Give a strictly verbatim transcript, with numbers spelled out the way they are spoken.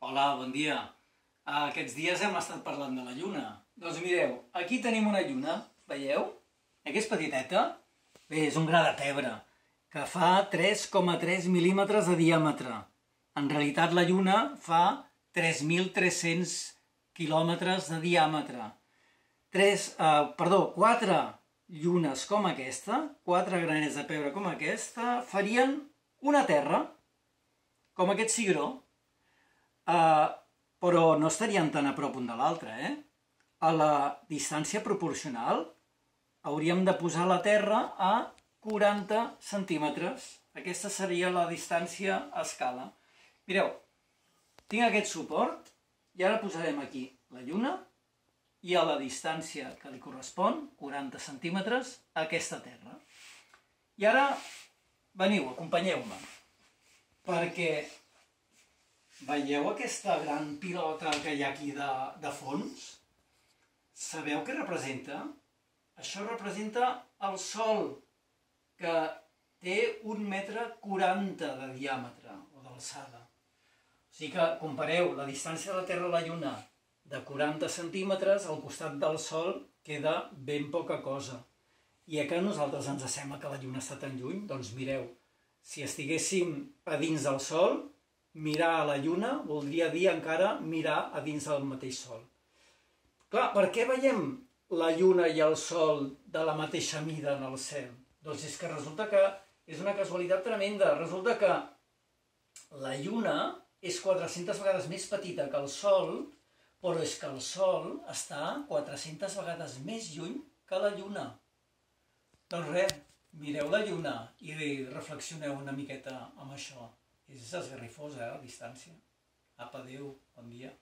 Hola, bon dia. Aquests dies hem estat parlant de la lluna. Doncs mireu, aquí tenim una lluna, veieu? Eh que és petiteta? Bé, és un gra de pebre, que fa tres coma tres mil·límetres de diàmetre. En realitat la lluna fa tres mil tres-cents quilòmetres de diàmetre. Tres, eh, perdó, quatre llunes com aquesta, quatre granets de pebre com aquesta, farien una Terra, com aquest cigró. Uh, però no estarien tan a prop un de l'altre, eh? A la distància proporcional hauríem de posar la Terra a quaranta centímetres. Aquesta seria la distància a escala. Mireu, tinc aquest suport i ara posarem aquí la Lluna i a la distància que li correspon, quaranta centímetres, aquesta Terra. I ara, veniu, acompanyeu-me, perquè veieu aquesta gran pilota que hi ha aquí de, de fons? Sabeu què representa? Això representa el Sol, que té un metre quaranta de diàmetre o d'alçada. O sigui que compareu la distància de la Terra a la Lluna de quaranta centímetres, al costat del Sol queda ben poca cosa. I a que a nosaltres ens sembla que la Lluna està tan lluny? Doncs mireu, si estiguéssim a dins del Sol, mirar a la Lluna voldria dir encara mirar a dins del mateix Sol. Clar, per què veiem la Lluna i el Sol de la mateixa mida en el cel? Doncs és que resulta que és una casualitat tremenda. Resulta que la Lluna és quatre-centes vegades més petita que el Sol, però és que el Sol està quatre-centes vegades més lluny que la Lluna. Doncs res, mireu la Lluna i reflexioneu una miqueta amb això. És esgarrifosa, eh, la distància. Apa, adéu, bon dia.